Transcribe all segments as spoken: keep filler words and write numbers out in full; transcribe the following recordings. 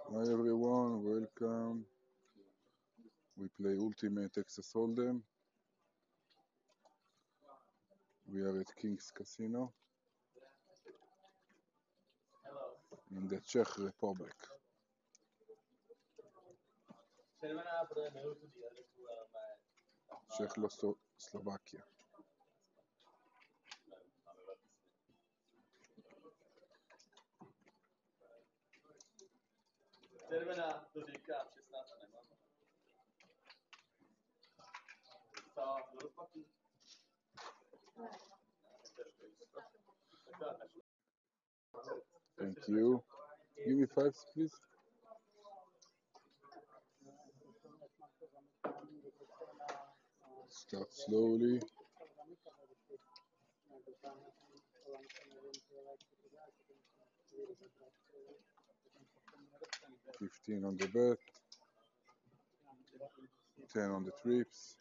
Hi everyone, welcome. We play Ultimate Texas Hold'em. We are at King's Casino in the Czech Republic. Czechoslovakia. Thank you. Give me five, please. Start slowly. Fifteen on the bet. Ten on the trips.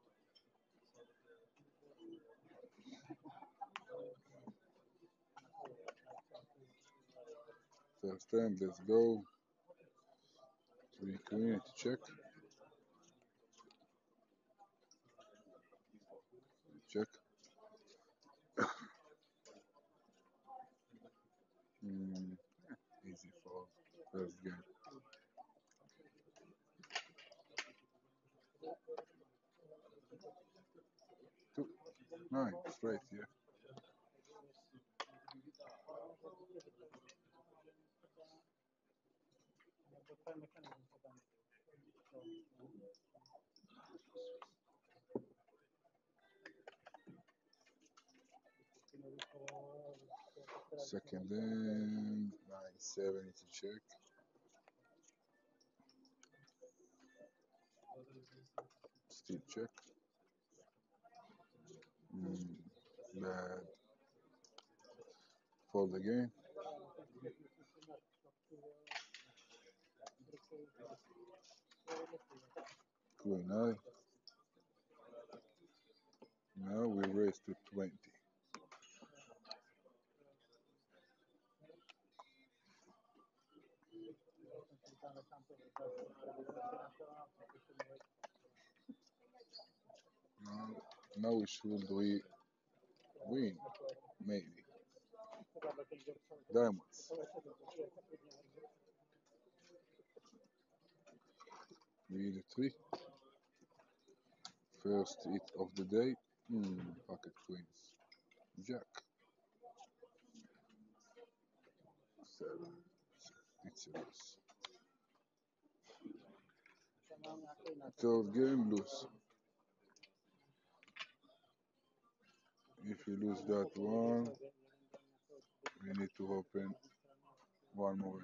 First hand, let's go. Three queen to check. Check. Mm, easy for first game. Two. Nine, straight, yeah. Second end, nine seven to check. Still check. Mm, bad. Fold again. Queen eye. Now we raise to twenty. Now, now we should we win, maybe. Diamonds. We need a three. First hit of the day. Hmm, pocket queens. Jack. Seven. It's a loss. Third game, lose. If you lose that one, we need to open one more.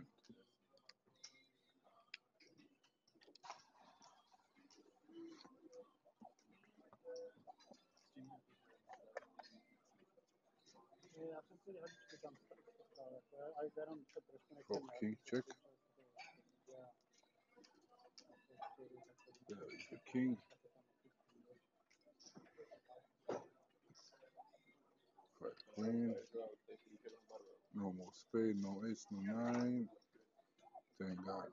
For king check. There is the king. Five queen. No more spade, no ace, no nine. Thank God.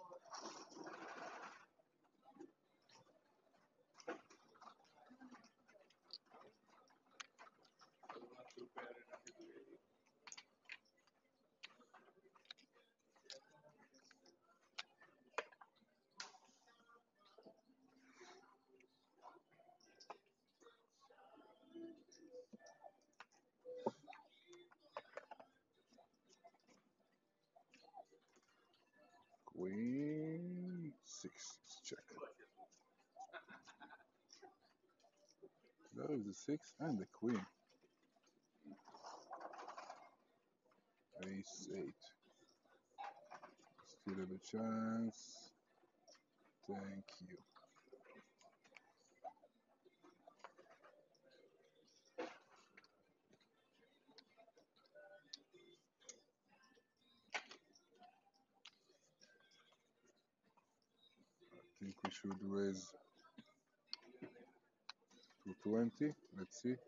Queen six. Check. There is the six and the queen. Ace eight. Still have a chance. Thank you. I think we should raise to twenty. Let's see.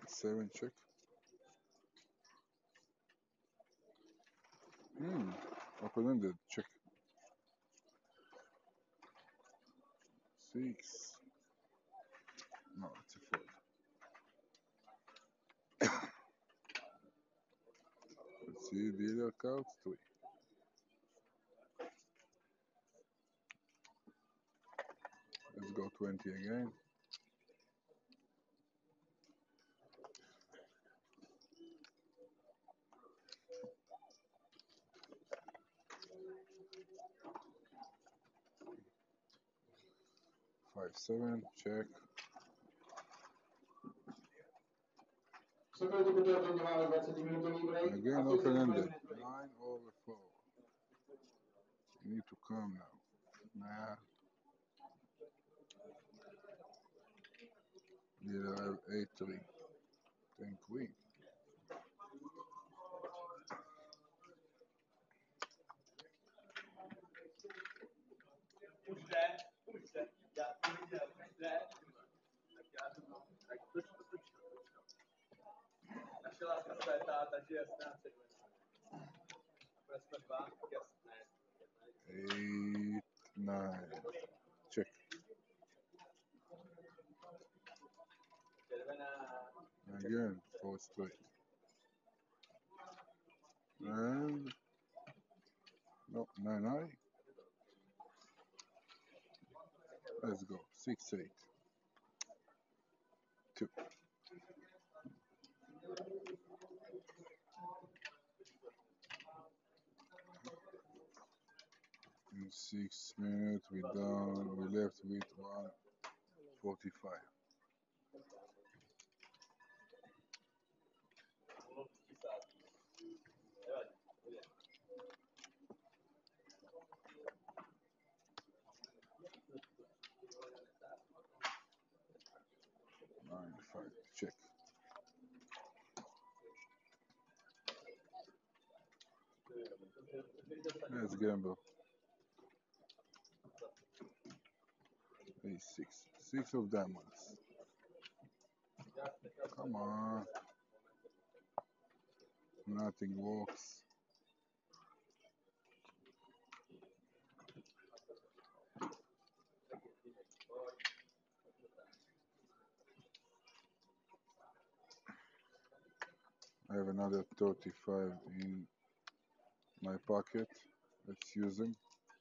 seven, check. Hmm, open-ended, check. Six. No, it's a fold. Let's see, dealer cards, three. Let's go twenty again. Five, seven, check. Again, open-ended. Nine over four. You need to calm now. Nah. Dealer have eight, three. Ten, queen. Eight, nine. Check. Again, four straight. And no, nine high. Let's go. Six, eight. Two. In six minutes, we down. We left with one forty-five. Nine, five. Check. Let's gamble. Ace six. Six of diamonds. Come on. Nothing works. I have another thirty-five in my pocket. Let's use them.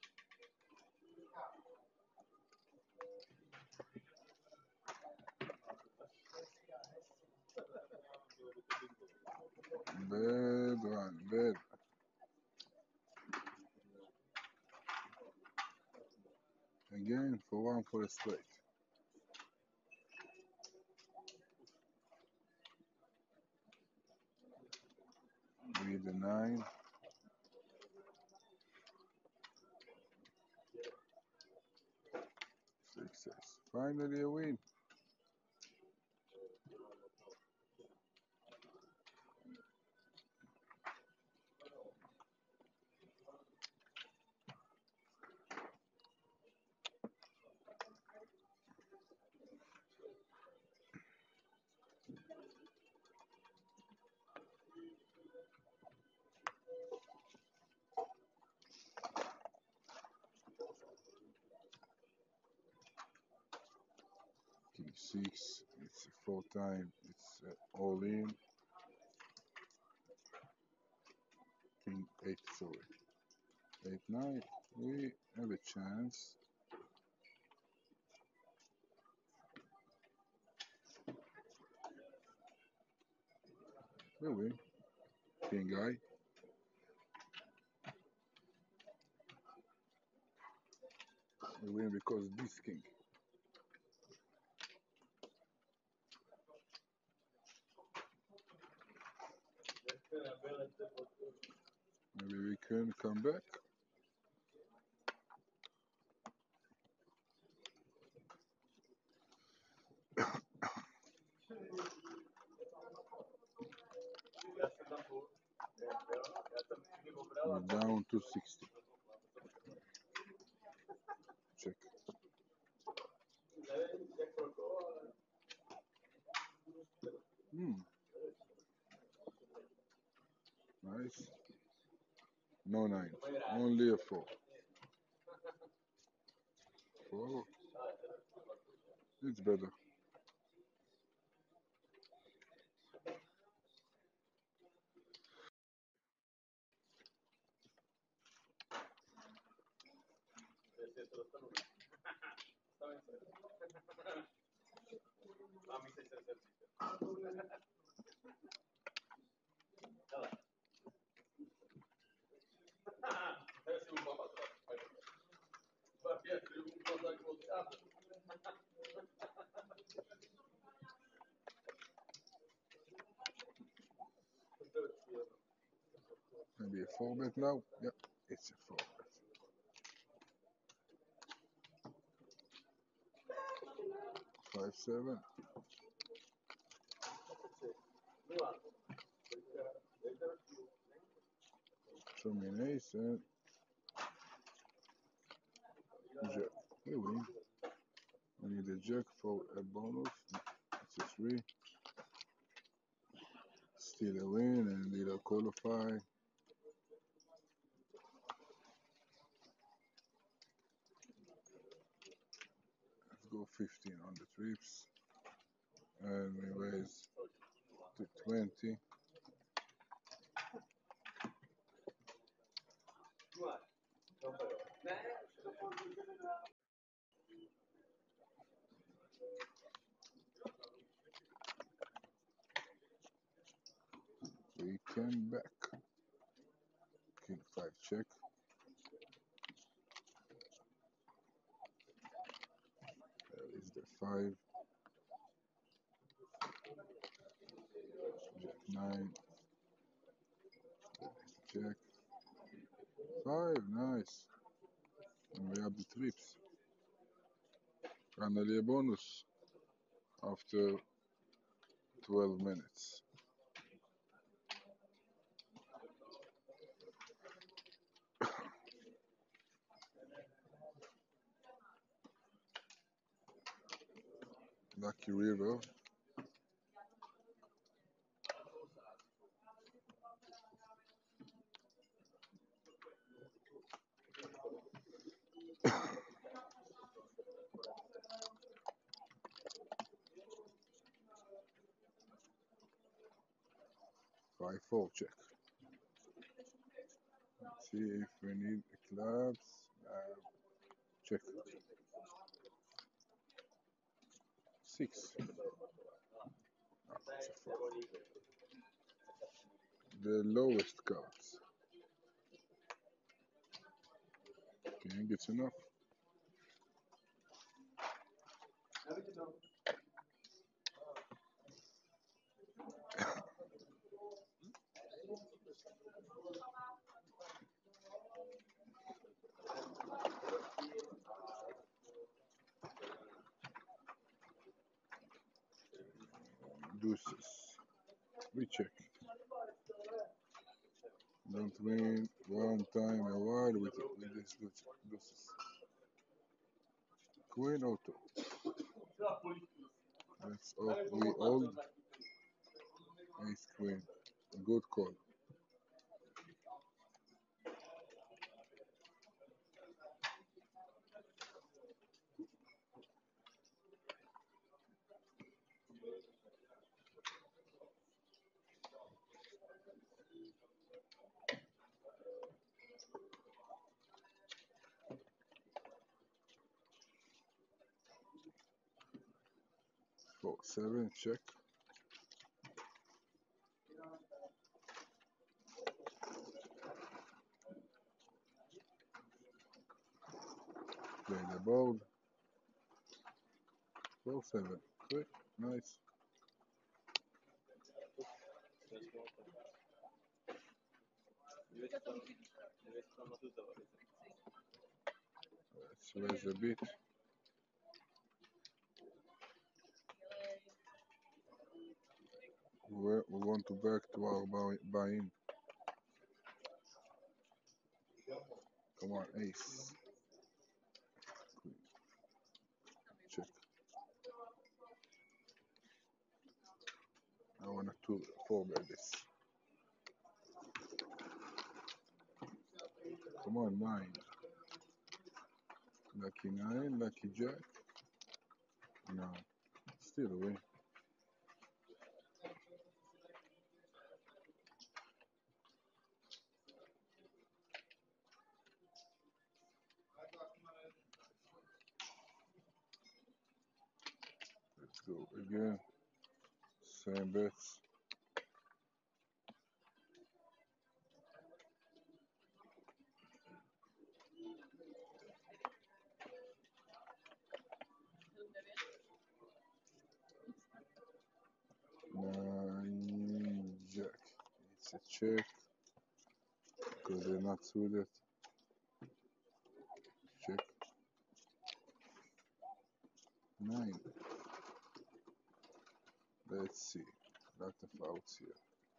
Bad one, bad. Again, for one for a straight. With the nine. Success. Finally a win. King six. It's a four time. It's uh, all in. King eight, sorry. Eight, nine. We have a chance. We win. King high. We win because this king. Maybe we can come back. We're down to sixty. Check. Hmm. No nine. Only a four. Four. It's better. Maybe a four bet now. Yep, it's a four bet. Five seven. Show me an ace and jack. We win. We need a jack for a bonus. It's a three. Still a win and need a qualify. Let's go fifteen on the trips. And we raise to twenty. We came back. King five check. There is the five. Jack nine. There is jack. Five, nice. And we have the trips. Finally a bonus after twelve minutes. Lucky River. Five four check. Let's see if we need a clubs. Uh, check. Six. Ah, it's a four. The lowest cards. King, it's enough. Deuces. We check. Don't win one time a while with, with this deuces. Queen auto. That's all. We old ace queen. Good call. Four seven check. Play the board. Four seven. Quick. Nice. Let's raise a bit. We we want to back to our buy, buy in. Come on, ace. Queen. Check. I want to four bet this. Come on, nine. Lucky nine, lucky jack. No, still away. Let's go again. Same bets. Nine jack. It's a check because they're not suited. Check. Nine. Let's see. Lot of outs here.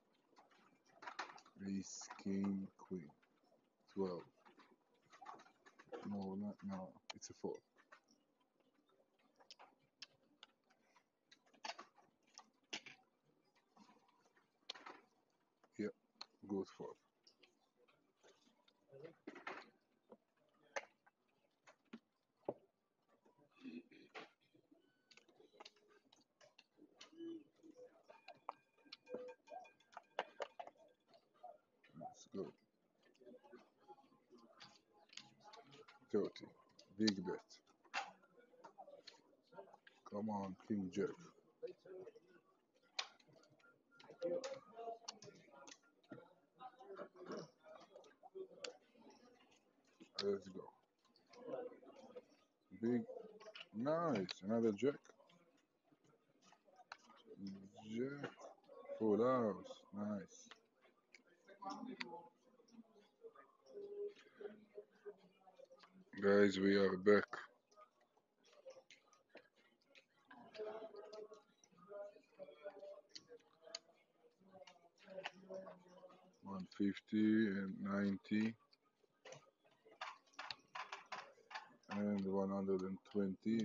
Ace, king, queen. Twelve. No, not no. It's a four. Yep. Good four. Let's go. Thirty. Big bet. Come on, king, jack. Let's go. Big. Nice. Another jack. Jack. Full house. Nice. Guys, we are back. one fifty and ninety and one hundred twenty.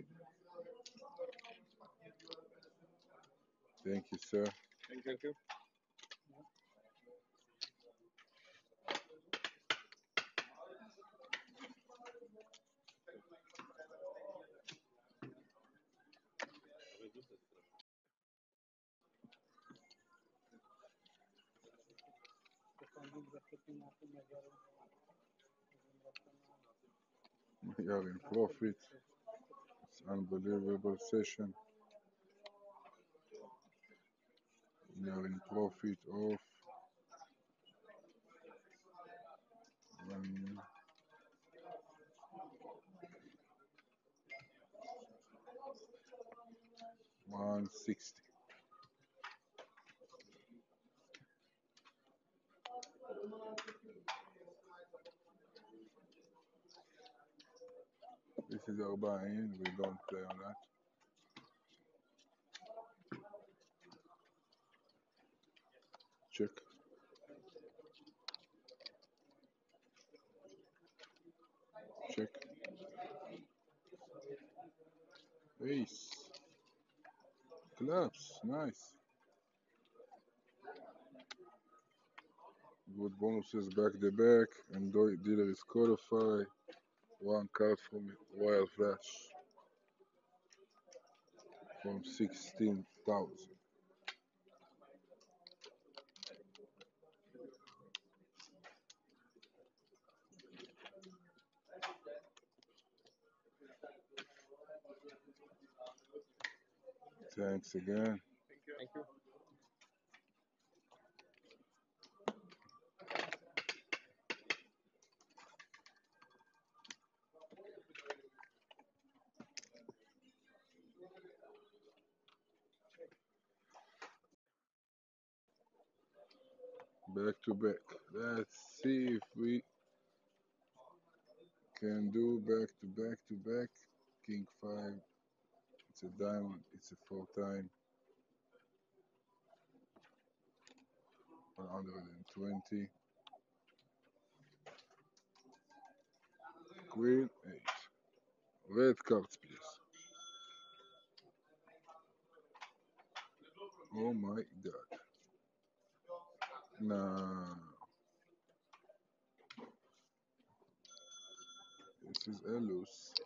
Thank you, sir. Thank you. We are in profit. It's unbelievable session. We are in profit of um, one sixty. This is our buy-in. We don't play on that. Check. Check. Ace. Clubs. Nice. Good bonuses back to back. And do- dealer is qualified. One card from Wild Flash from sixteen thousand. Thanks again. Thank you. Back to back. Let's see if we can do back to back to back. King five. It's a diamond. It's a four time. one hundred twenty. Queen eight. Red cards, please. Oh my god. Nah. This is Elus.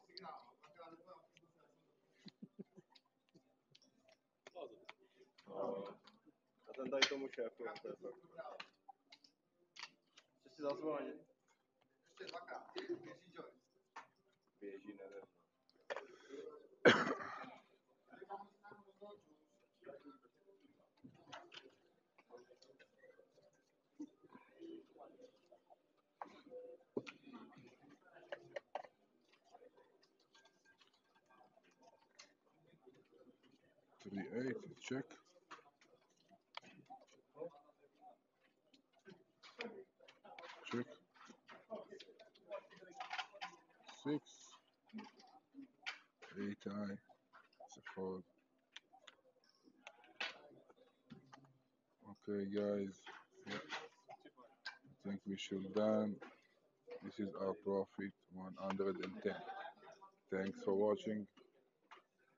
A ten tady tomu šéfu, to je fakt. Ještě si zazvoň. Běží, nevím. three eight, check. Check. Six. Eight high. It's a fold. Okay, guys. Yeah, I think we should done. This is our profit one hundred ten. Thanks for watching.